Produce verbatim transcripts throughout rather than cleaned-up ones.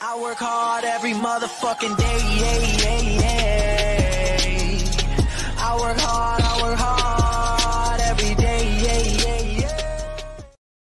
I work hard every motherfucking day, yeah, yeah, yeah. I work hard, I work hard every day, yeah, yeah, yeah.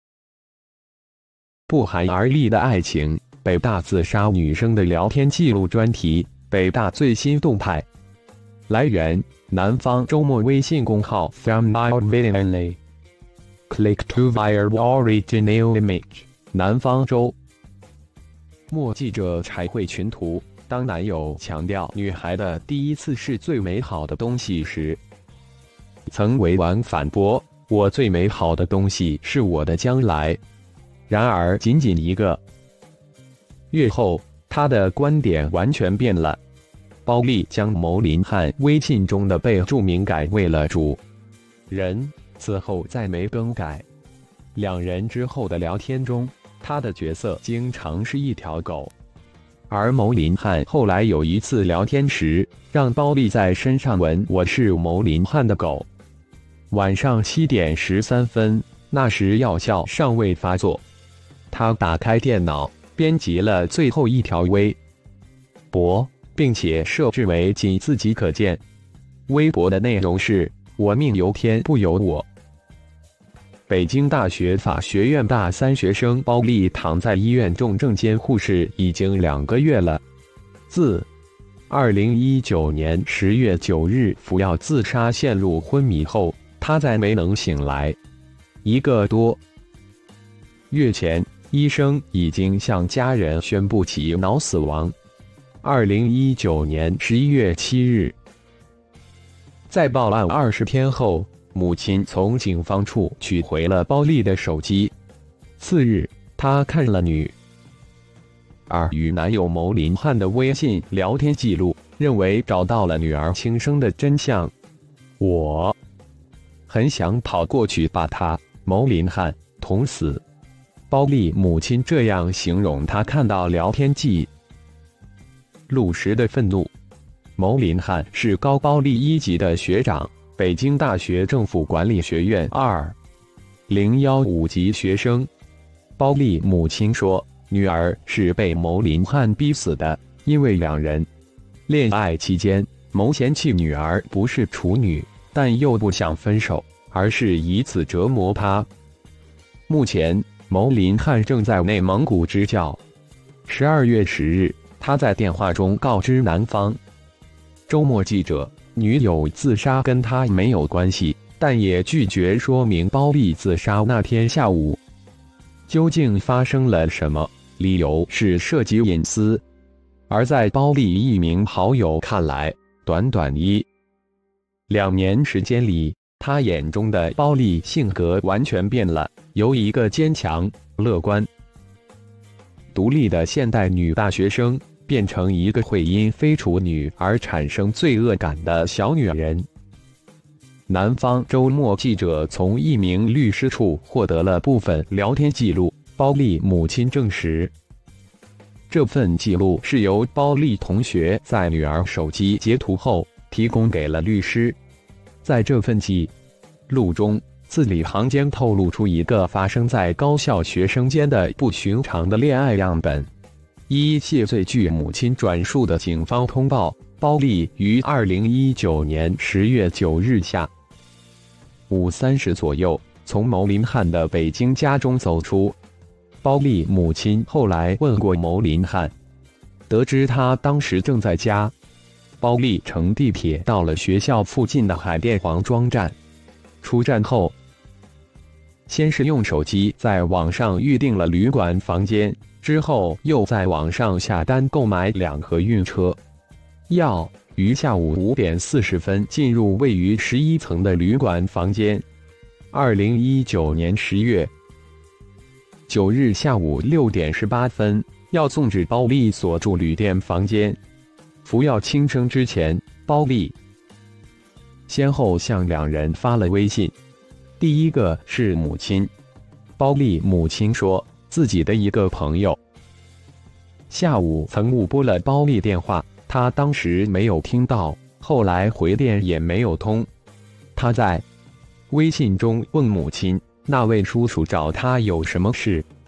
不寒而栗的爱情，北大自杀女生的聊天记录专题，北大最新动态。来源：南方周末微信公号 From our Willingly Click to via original image 南方周末记者柴慧群图。当男友强调女孩的第一次是最美好的东西时，曾委婉反驳：“我最美好的东西是我的将来。”然而，仅仅一个月后，他的观点完全变了。包丽将牟林汉微信中的备注名改为了主人，此后再没更改。两人之后的聊天中，他的角色经常是一条狗。而牟林汉后来有一次聊天时，让包丽在身上纹“我是牟林汉的狗”。晚上七点十三分，那时药效尚未发作，他打开电脑，编辑了最后一条微博，并且设置为仅自己可见。微博的内容是：“我命由天不由我。”北京大学法学院大三学生包丽躺在医院重症监护室已经两个月了。自二零一九年十月九日服药自杀陷入昏迷后，她再没能醒来。一个多月前，医生已经向家人宣布其脑死亡。二零一九年十一月七日，在报案二十天后，母亲从警方处取回了包丽的手机。次日，她看了女儿与男友牟林汉的微信聊天记录，认为找到了女儿轻生的真相。我很想跑过去把她牟林汉捅死。包丽母亲这样形容她看到聊天记录时的愤怒。牟林汉是高包丽一级的学长，北京大学政府管理学院二零一五级学生。包丽母亲说，女儿是被牟林汉逼死的，因为两人恋爱期间，牟嫌弃女儿不是处女，但又不想分手，而是以此折磨她。目前，牟林汉正在内蒙古支教。十二月十日，他在电话中告知南方周末记者，女友自杀跟他没有关系，但也拒绝说明包丽自杀那天下午究竟发生了什么，理由是涉及隐私。而在包丽一名好友看来，短短一两年时间里，他眼中的包丽性格完全变了，由一个坚强、乐观、独立的现代女大学生，变成一个会因非处女而产生罪恶感的小女人。南方周末记者从一名律师处获得了部分聊天记录，包丽母亲证实，这份记录是由包丽同学在女儿手机截图后提供给了律师。在这份记录中，字里行间透露出一个发生在高校学生间的不寻常的恋爱样本。依谢罪据母亲转述的警方通报，包丽于二零一九年十月九日下午三时左右从牟林汉的北京家中走出。包丽母亲后来问过牟林汉，得知他当时正在家。包丽乘地铁到了学校附近的海淀黄庄站，出站后，先是用手机在网上预订了旅馆房间，之后又在网上下单购买两盒晕车药，于下午五点四十分进入位于十一层的旅馆房间。二零一九年十月九日下午六点十八分，药送至包丽所住旅店房间。服药轻生之前，包丽先后向两人发了微信。第一个是母亲，包丽母亲说，自己的一个朋友下午曾误拨了包丽电话，她当时没有听到，后来回电也没有通。她在微信中问母亲，那位叔叔找她有什么事？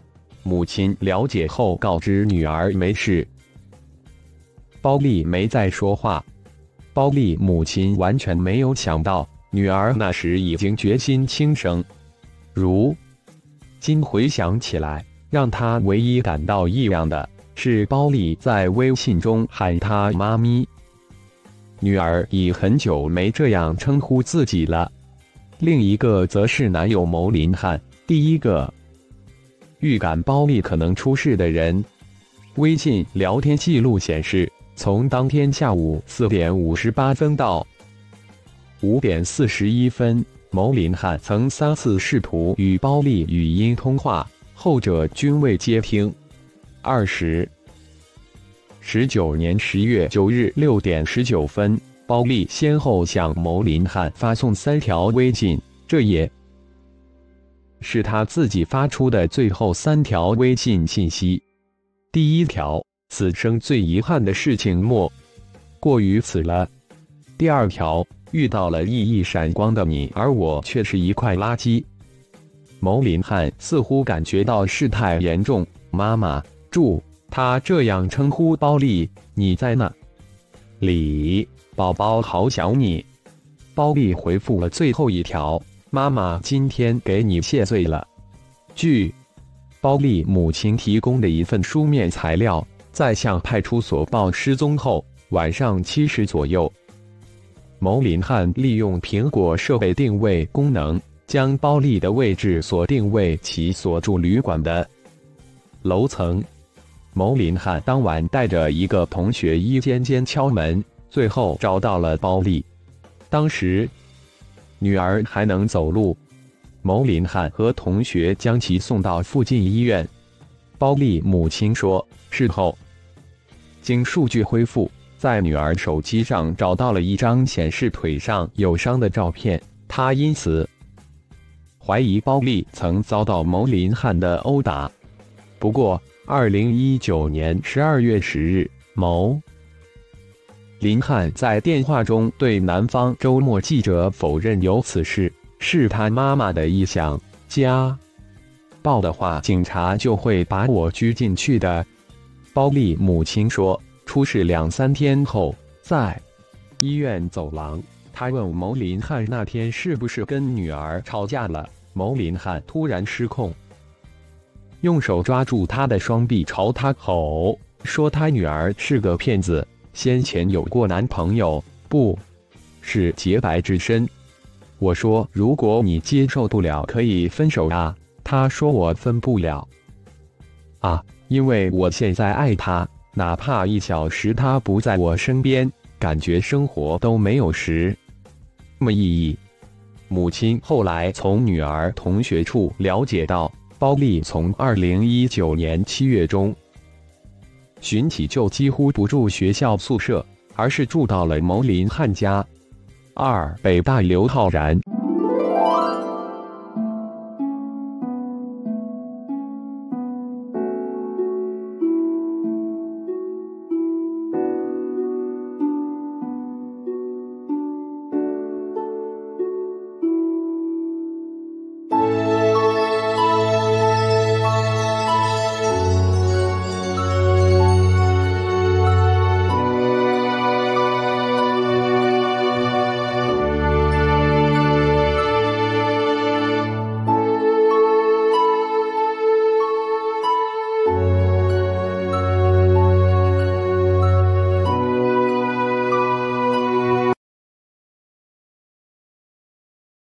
母亲了解后告知女儿没事。包丽没再说话。包丽母亲完全没有想到，女儿那时已经决心轻生。如今回想起来，让她唯一感到异样的是包丽在微信中喊她妈咪。女儿已很久没这样称呼自己了。另一个则是男友牟林汉，第一个预感包丽可能出事的人。微信聊天记录显示，从当天下午四点五十八分到五点四十一分，牟林汉曾三次试图与包丽语音通话，后者均未接听。二十十九年十月九日六点十九分，包丽先后向牟林汉发送三条微信，这也是他自己发出的最后三条微信信息。第一条：此生最遗憾的事情莫过于此了。第二条：遇到了熠熠闪光的你，而我却是一块垃圾。牟林汉似乎感觉到事态严重，妈妈，注，他这样称呼包丽，你在哪里？宝宝好想你。包丽回复了最后一条：妈妈今天给你谢罪了。据包丽母亲提供的一份书面材料，在向派出所报失踪后，晚上七时左右，牟林汉利用苹果设备定位功能，将包丽的位置锁定为其所住旅馆的楼层。牟林汉当晚带着一个同学一间间敲门，最后找到了包丽。当时女儿还能走路，牟林汉和同学将其送到附近医院。包丽母亲说，事后经数据恢复，在女儿手机上找到了一张显示腿上有伤的照片，她因此怀疑包丽曾遭到牟林汉的殴打。不过二零一九年十二月十日，牟林汉在电话中对南方周末记者否认有此事，是他妈妈的臆想，家暴的话警察就会把我拘进去的。包丽母亲说，出事两三天后，在医院走廊，他问牟林汉那天是不是跟女儿吵架了。牟林汉突然失控，用手抓住他的双臂，朝他吼，说他女儿是个骗子，先前有过男朋友，不是洁白之身。我说，如果你接受不了，可以分手啊。他说我分不了啊，因为我现在爱他，哪怕一小时他不在我身边，感觉生活都没有什么意义。母亲后来从女儿同学处了解到，包丽从二零一九年七月中旬起就几乎不住学校宿舍，而是住到了牟林汉家。二北大刘浩然。